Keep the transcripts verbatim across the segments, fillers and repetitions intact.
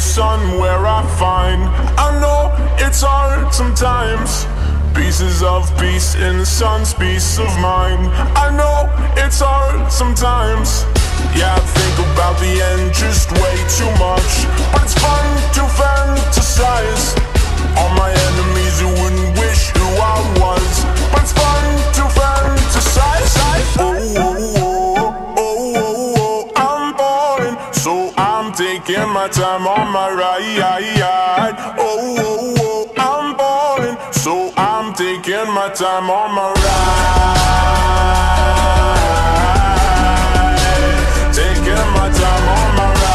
sun where I find. I know it's hard sometimes. Pieces of peace in the sun's peace of mind. I know it's hard sometimes. Yeah, I think about the end just way too much, but it's fun to fantasize. All my enemies who wouldn't wish who I was, but it's fun to fantasize. Oh, oh, oh, oh, oh, oh, I'm falling, so I'm taking my time on my ride. Oh, oh, oh, I'm falling, so I'm taking my time on my ride. Taking my time on my ride.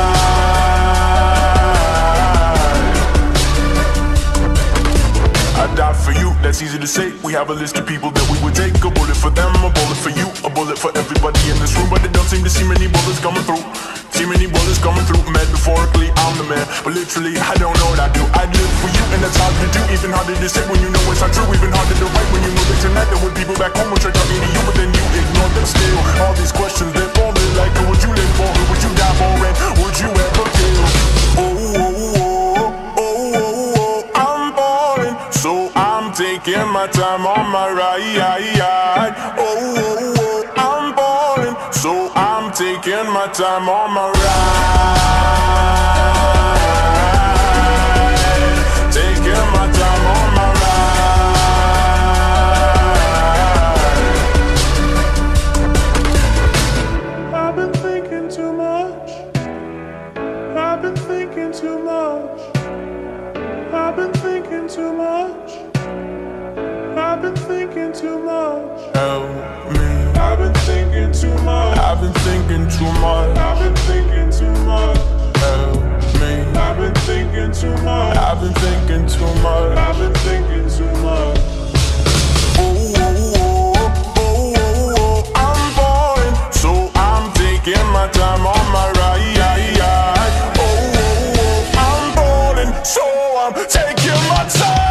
I die for you, that's easy to say. We have a list of people that we would take. A bullet for them, a bullet for you, a bullet for everybody in this room. But they don't seem to see many bullets coming through. See many bullets coming through. Metaphorically, I'm the man, but literally, I don't know what I do. I live for you, and that's hard to do. Even harder to say when you know it's not true. Even harder to write when you know that tonight there were people back home who tried talking to you, but then you ignore them still. All these questions, they're forming like, who would you live for? Who would you die for? And would you ever kill? Oh, oh, oh, oh, oh, oh, I'm falling, so I'm taking my time on my ride. Oh, oh, oh, I'm falling, so I'm taking my time on my ride. Taking my time on my ride. I've been thinking too much. I've been thinking too much. I've been thinking too much. I've been thinking too much. Help me. I've been thinking too much. I've been thinking too much. I've been thinking too much. Help me. I've been thinking too much. I've been thinking too much. I've been thinking too much. Oh, oh, oh, oh, oh, oh, I'm falling, so I'm taking my time on my ride. Oh, oh, oh, I'm falling, so I'm taking my time.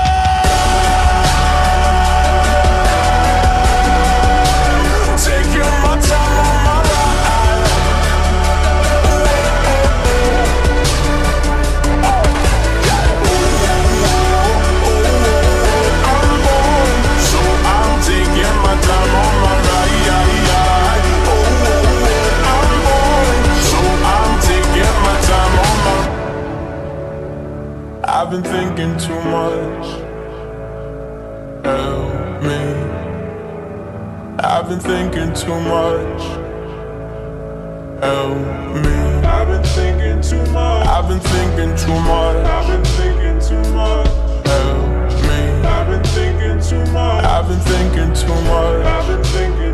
I've been thinking too much. Help me. I've been thinking too much. Help me. I've been thinking too much. I've been thinking too much. I've been thinking too much. Help me. I've been thinking too much. I've been thinking too much. I've been thinking